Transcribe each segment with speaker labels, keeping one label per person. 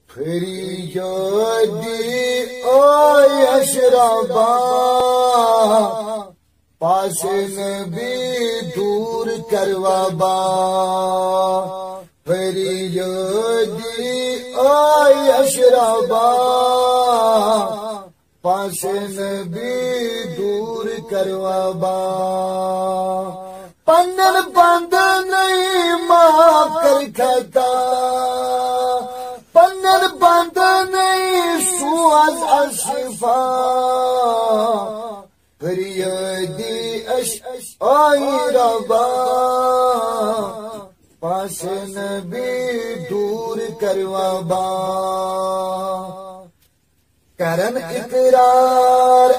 Speaker 1: فریادی آی اشرابا پاس نبی دور کروابا فریادی آی اشرابا پاس نبی دور کروابا پنن بند نہیں معاف کر کھتا پنن بند نہیں سو از اشفا فریادی آئی ربا پاس نبی دور کروابا کرن اقرار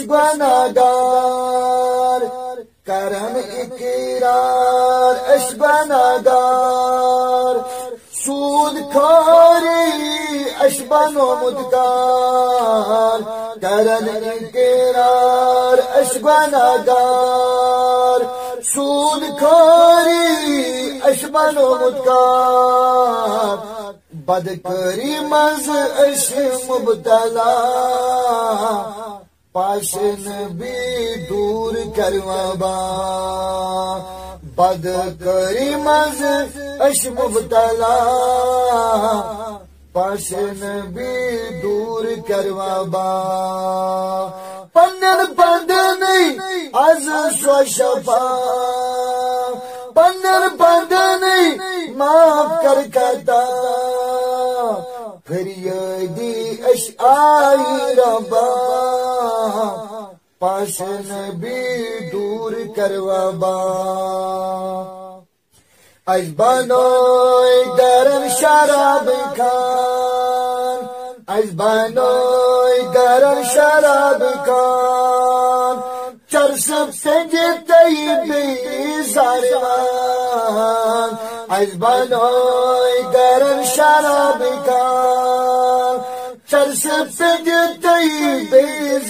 Speaker 1: اشبنادار کرن اقرار اشبنادار سود کھاری اشبن و مدکار کرن اقرار اشبنادار سود کھاری اشبن و مدکار بدکری مز اش مبتلا پاس نبی دور کروابا بدکری مز اش مبتلا پاس نبی دور کروابا پنن بند نہیں از سو شفا پنن بند نہیں معاف کر کھتا فریادی اش آئی ربا پاس نبی دور کروابا از بانوی گرم شراب کان از بانوی گرم شراب کان چرسب سنگ طیبی زاروان از بانوی گرم شراب کان چرسب سنگ طیبی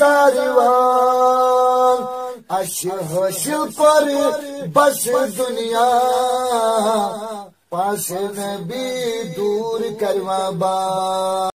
Speaker 1: زاروان اش حشر پر بس دنیا پاس نبی دور کروابا